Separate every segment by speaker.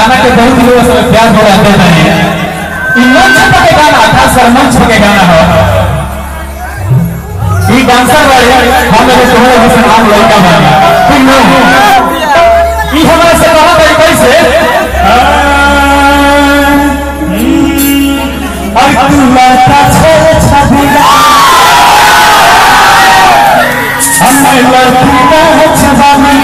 Speaker 1: गाना के बहुत लोग से प्यार हो जाते हैं। इन मंच पे गाना था, सर मंच पे गाना है। ये डांसर वाले हम लोग तुम्हारे जैसे आम लड़का बना तुम लोग ये हमारे से कहा था कैसे और तू लड़का छोड़ छबिला हमें लड़की का छबानी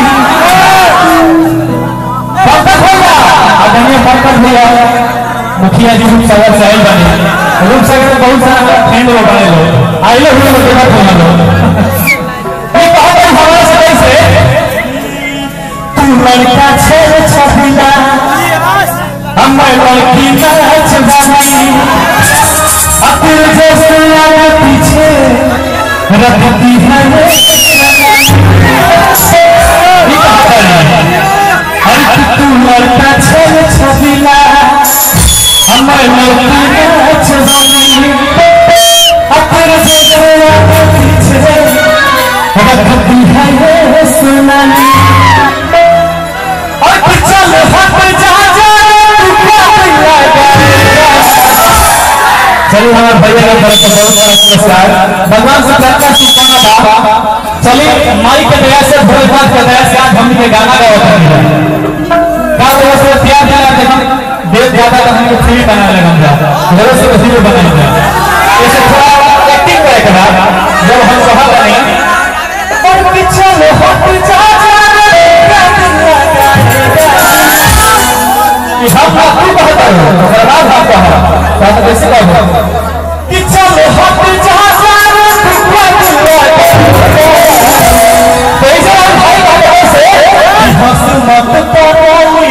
Speaker 1: भैया मुखिया जी रूप सागर साहिल बने रूप सागर बहुत सारा फ्रेंड लोग बने लोग आइले हुए लोग देखा था लोग ये बहुत बड़ी हमारे से कैसे तू लड़का छोड़ छबिला हमें लड़की का छबानी अपने जैसे आगे पीछे रखती है तू लड़का छोड़ छबिला हमें लड़की का छबानी अपने जैसे आगे पीछे रखती है ये सुनानी और चल हट जा चलिए हमारे भैया के तरफ से बहुत बड़ा पुरस्कार भगवान से प्रार्थना शुभकामना बा। चलिए माई के दया से भोलेनाथ के दया से आज हम के गाना गावत हैं का वजह से प्यार दिया कि हम देव ज्यादा हम को फ्री बना ले हम जरूर से फ्री बनाएंगे ऐसे थोड़ा एक्टिंग करे के बाद जब हम कहा बने और पीछे में हट जा हम आपको कहता हूं राज आप कहा तो कैसे कहो कि चलो हट जा कैसे भाई बात से हंस मत करोली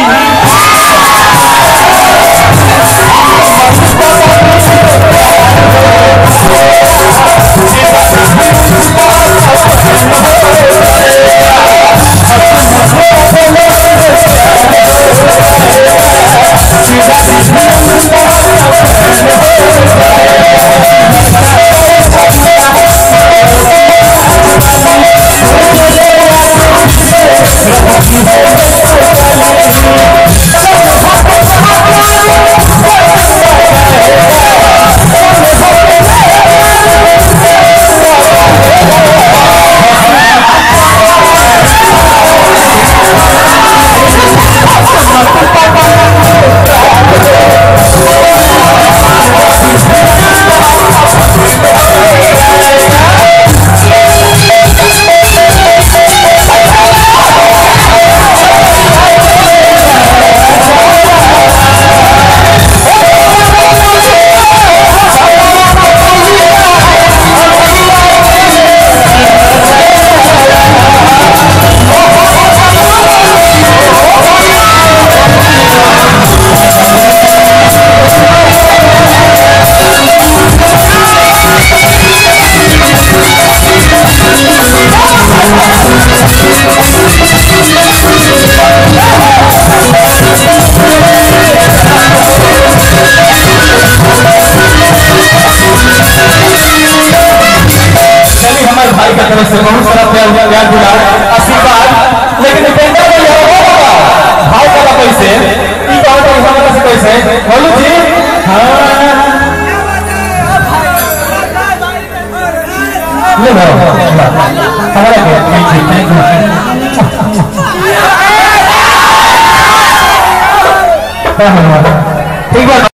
Speaker 1: से बहुत सारा प्यार दिला आशीर्वाद लेकिन पेंटर में यह होगा भाव वाला पैसे ई बहुत हमारे से पैसे बोलू जी हां ले लो हमारा थैंक यू ठीक है।